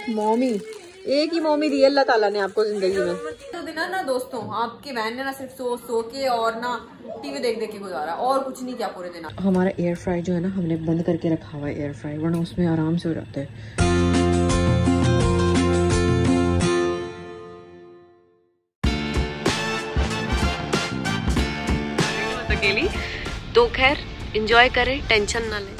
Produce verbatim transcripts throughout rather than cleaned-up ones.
एक मॉमी, एक ही मॉमी दी अल्लाह ताला ने आपको जिंदगी में। तो दिन ना दोस्तों, आपकी बहन ने ना सिर्फ सो सो के और ना टीवी देख देख के गुजारा, और कुछ नहीं किया पूरे दिन। हमारा एयर फ्राई जो है ना हमने बंद करके रखा हुआ है एयर फ्राई, वरना उसमें आराम से हो जाता है। अकेली तो खैर एंजॉय करें, टेंशन ना लें।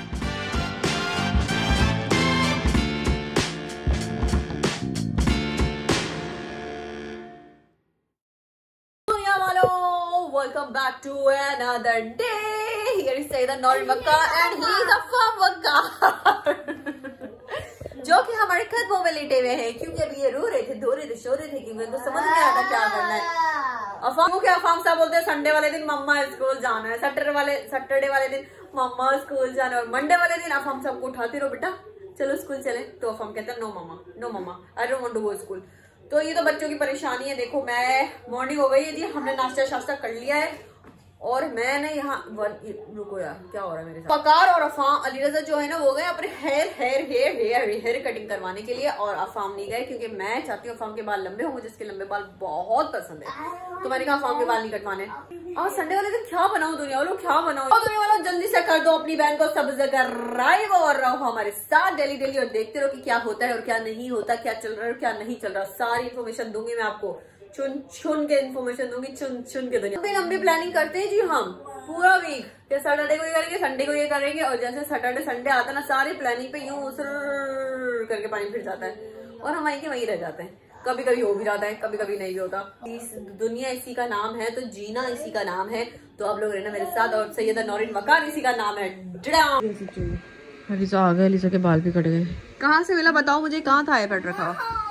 Welcome back to another day. Here is Sayyida Norin Makkar and he is Afam Makkar. जो कि हमारे कदमों में लेटे हुए हैं, क्योंकि अभी ये रो रहे थे, धो रहे थे, शो रहे थे, क्योंकि उनको समझ नहीं आता क्या करना है। अफाम को क्या अफाम साहब बोलते हैं, संडे वाले दिन मम्मा स्कूल जाना है, सैटरडे वाले सैटरडे वाले दिन मम्मा स्कूल जाना है, और मंडे वाले दिन अफाम साहब को उठाते रहो बेटा चलो स्कूल चले, तो अफाम कहता है no mama no mama I don't want to go school. तो ये तो बच्चों की परेशानी है। देखो मैं मॉर्निंग हो गई है जी, हमने नाश्ता शास्ता कर लिया है, और मैंने यहाँ रुको यार क्या हो रहा है मेरे साथ। पकार और अफाम अली रजा जो है ना वो गए अपने hair hair hair hair hair cutting करवाने के लिए, और अफाम नहीं गए क्योंकि मैं चाहती हूँ अफाम के बाल लंबे हों, मुझे इसके लंबे बाल बहुत पसंद है। तो मैंने कहा अफाम के बाल नहीं कटवाने। और संडे वाले दिन क्या बनाऊं दुनिया वालों, क्या बनाऊं दुनिया वालों, जल्दी से कर दो अपनी बहन को सब्सक्राइब और रहो हमारे साथ डेली डेली, और देखते रहो कि क्या होता है और क्या नहीं होता, क्या चल रहा है और क्या नहीं चल रहा। सारी इन्फॉर्मेशन दूंगी मैं आपको, चुन चुन के इन्फॉर्मेशन दूंगी, चुन चुन के दुनिया। लंबी प्लानिंग करते हैं जी हम पूरा वीक, कि सैटरडे को ये करेंगे, संडे को ये करेंगे, और जैसे सैटरडे संडे आता है ना सारी प्लानिंग पे यूं करके पानी फिर जाता है, और हम वहीं के वहीं रह जाते हैं। कभी कभी हो भी जाता है, कभी कभी नहीं भी होता। इस दुनिया इसी का नाम है, तो जीना इसी का नाम है। तो आप लोग रहना मेरे साथ, और सैयदा नौरीन मक्कार इसी का नाम है। अलीजा आ गए, अलीजा के बाल भी कट गए। कहाँ से मिला बताओ मुझे, कहाँ था आईपैड रखा?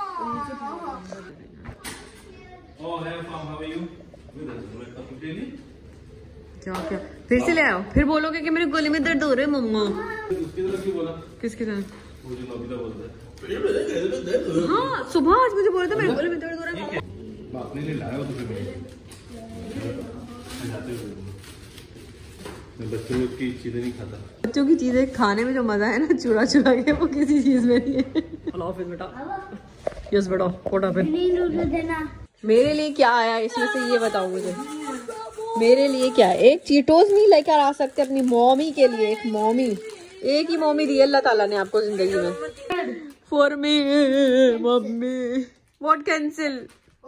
क्या क्या फिर से ले आओ, फिर बोलोगे कि मेरे गले में दर्द हो रहा है मम्मा। किसकी तरह? हाँ सुबह आज मुझे बोला था मेरे गले में दर्द हो रहा है। बच्चों की चीजें नहीं खाता, बच्चों की चीजें खाने में जो मजा है ना चुरा चुरा के, वो किसी चीज में नहीं है। बेटा यस बेटा कोटा पे मेरे लिए क्या आया इसमें से ये बताओ मुझे, मेरे लिए क्या है? एक चीटोस नहीं लेकर आ सकते अपनी मॉमी के लिए? एक मॉमी, एक ही मॉमी दी अल्लाह ताला ने आपको जिंदगी में। For me mummy what cancel,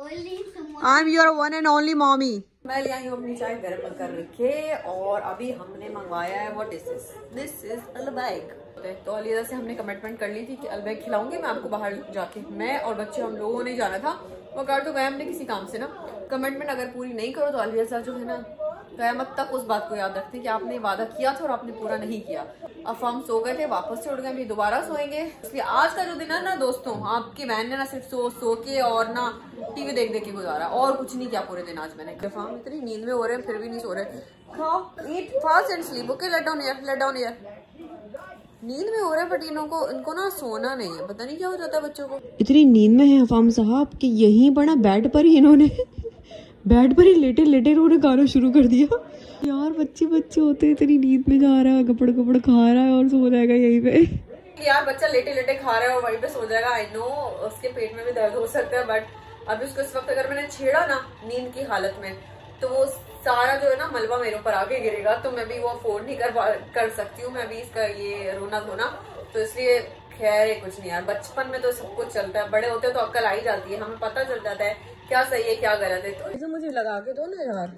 I am your one and only mommy. मैं ले आई हूँ अपनी चाय गर्म कर रखे, और अभी हमने मंगवाया है what is this, this is अलबैग। तो अलीजा से हमने कमिटमेंट कर ली थी कि अलबैग खिलाऊंगी मैं आपको बाहर जाके, मैं और बच्चे हम लोगों ने जाना था। मगर तो गए हमने किसी काम से ना, कमिटमेंट अगर पूरी नहीं करो तो अलीजा जो है ना क़यामत तक उस बात को याद रखते हैं कि आपने वादा किया था और आपने पूरा नहीं किया। अफाम सो गए थे, वापस से उठ गए, अभी दोबारा सोएंगे। इसलिए आज का जो दिन है ना दोस्तों, आपकी बहन ने ना सिर्फ सो सो के और ना टीवी देख देख के गुजारा, और कुछ नहीं किया पूरे दिन आज मैंने। अफाम इतनी नींद में हो रहे हैं फिर भी नहीं सो रहे। खाओ eat fast and sleep, okay let down here, let down here. नींद में हो रहा है बट इनको इनको ना सोना नहीं है, पता नहीं क्या हो जाता है बच्चों को। इतनी नींद में है अफाम साहब कि यहीं पड़ा बेड पर ही इन्होंने बेड पर ही लेटे लेटे इन्होंने गाना शुरू कर दिया। यार बच्चे बच्चे होते हैं, इतनी नींद में जा रहा है, गपड़ गपड़ खा रहा है और सो जाएगा यहीं पे। यार बच्चा लेटे लेटे खा रहा है और वहीं पे सो जाएगा। आई नो उसके पेट में भी दर्द हो सकता है, बट अभी उसको इस वक्त अगर मैंने छेड़ा ना नींद की हालत में, तो वो सारा जो है ना मलबा मेरे ऊपर आके गिरेगा, तो मैं भी वो अफोर्ड नहीं कर कर सकती हूँ मैं भी इसका ये रोना धोना। तो इसलिए खैर कुछ नहीं यार, बचपन में तो सब कुछ चलता है, बड़े होते तो अक्ल आ ही जाती है, हमें पता चल जाता है क्या सही है क्या गलत है। तो इसे मुझे लगा के दो ना यार,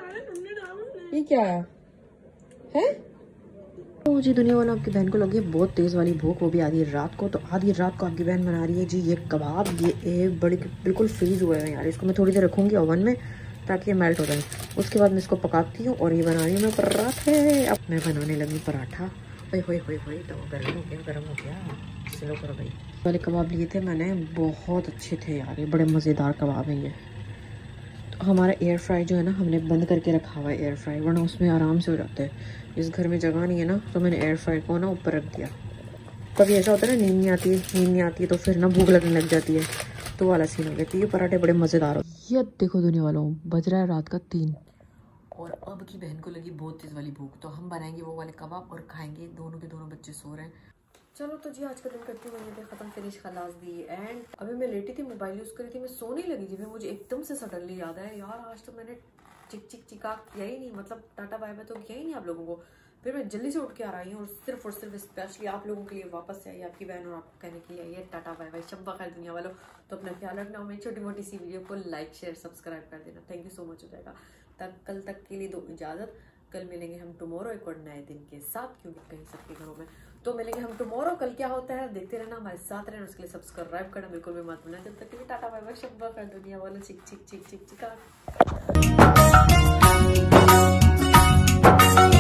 ये क्या है, है? तो जी दुनिया वालों, आपकी बहन को लगी है बहुत तेज़ वाली भूख, वो भी आधी रात को। तो आधी रात को आपकी बहन बना रही है जी ये कबाब, ये एक बड़ी बिल्कुल फ्रीज हुए हैं यार। इसको मैं थोड़ी देर रखूँगी ओवन में ताकि ये मेल्ट हो जाए, उसके बाद मैं इसको पकाती हूँ। और ये बना रही हूँ मैं पराठे। अब मैं बनाने लगी पराठा। ओए होए होए होए, तो गर्म हो गया गर्म हो गया, चलो करो भाई। वाले कबाब लिए थे मैंने, बहुत अच्छे थे यार, ये बड़े मज़ेदार कबाब हैं ये। तो हमारा एयर फ्राई जो है ना हमने बंद करके रखा हुआ है एयर फ्राई, वरना उसमें आराम से हो जाता है। इस घर में जगह नहीं है ना, तो मैंने एयर फ्राई को ना ऊपर रख दिया। कभी ऐसा होता है ना नींद नहीं आती है, नींद नहीं आती है तो फिर ना भूख लगने लग जाती है, तो वाला सीन हो गया। तो ये पराठे बड़े मज़ेदार हो। ये देखो दुनिया वालों, बज रहा है रात का तीन, और अब की बहन को लगी बहुत तेज़ वाली भूख, तो हम बनाएंगे वो वाले कबाब और खाएंगे। दोनों के दोनों बच्चे सो रहे हैं। चलो तो जी आज का दिन करती हूँ मैंने खत्म, फिनिश, खलास दी। एंड अभी मैं लेटी थी, मोबाइल यूज करी थी, मैं सोने लगी थी, फिर मुझे एकदम से सडनली याद आया यार आज तो मैंने चिक चिक चिका किया ही नहीं, मतलब टाटा बाय बाय तो किया ही नहीं आप लोगों को। फिर मैं जल्दी से उठ के आ रही हूँ और सिर्फ और सिर्फ स्पेशली आप लोगों के लिए वापस से आई आपकी बहन और आपको कहने के लिए ये टाटा बाय बाय, शब्बा खैर दुनिया वालों। तो अपना ख्याल रखना, मेरी छोटी मोटी सी वीडियो को लाइक शेयर सब्सक्राइब कर देना, थैंक यू सो मच हो जाएगा। तक कल तक के लिए दो इजाजत, कल मिलेंगे हम टुमारो एक और नए दिन के साथ, क्योंकि कहीं सबके घरों में तो मिलेंगे हम टुमारो। कल क्या होता है देखते रहना, हमारे साथ रहना, उसके लिए सब्सक्राइब करना बिल्कुल भी मत भूलना। जब तक के लिए टाटा बाय बाय, शब्बा खैर दुनिया वालों, चिक चिक चिक चिक चिका।